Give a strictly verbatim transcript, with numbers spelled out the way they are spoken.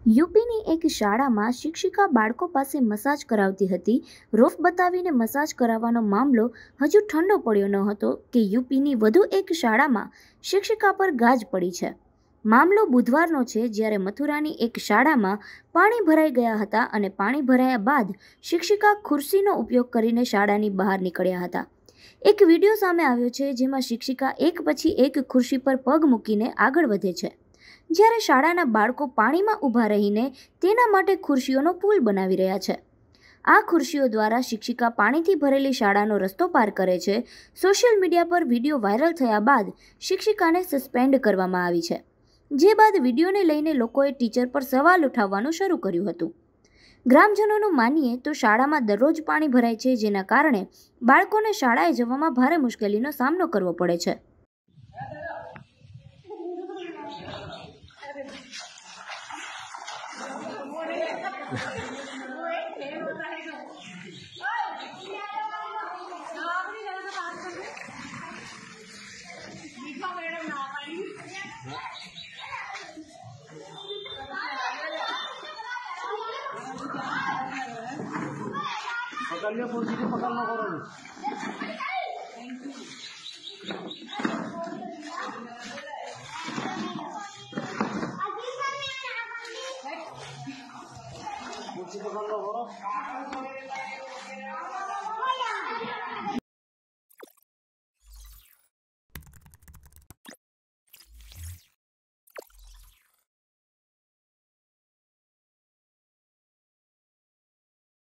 યુપીની એક શાળામાં શિક્ષિકા બાળકો પાસે મસાજ કરાવતી હતી. રોફ બતાવીને મસાજ કરાવવાનો મામલો હજુ ઠંડો પડ્યો ન હતો કે યુપીની વધુ એક શાળામાં શિક્ષિકા પર ગાજ પડી છે. મામલો બુધવારનો છે, જ્યારે મથુરાની એક શાળામાં પાણી ભરાઈ ગયા હતા અને પાણી ભરાયા બાદ શિક્ષિકા ખુરશીનો ઉપયોગ કરીને શાળાની બહાર નીકળ્યા હતા. એક વિડીયો સામે આવ્યો છે, જેમાં શિક્ષિકા એક પછી એક ખુરશી પર પગ મૂકીને આગળ વધે છે, જ્યારે શાળાના બાળકો પાણીમાં ઊભા રહીને તેના માટે ખુરશીઓનો પુલ બનાવી રહ્યા છે. આ ખુરશીઓ દ્વારા શિક્ષિકા પાણીથી ભરેલી શાળાનો રસ્તો પાર કરે છે. સોશિયલ મીડિયા પર વિડીયો વાયરલ થયા બાદ શિક્ષિકાને સસ્પેન્ડ કરવામાં આવી છે. જે બાદ વિડીયોને લઈને લોકોએ ટીચર પર સવાલ ઉઠાવવાનું શરૂ કર્યું હતું. ગ્રામજનોનું માનીએ તો શાળામાં દરરોજ પાણી ભરાય છે, જેના કારણે બાળકોને શાળાએ જવામાં ભારે મુશ્કેલીનો સામનો કરવો પડે છે. पकड़ लिया कुर्सी को पकड़ना करो नहीं।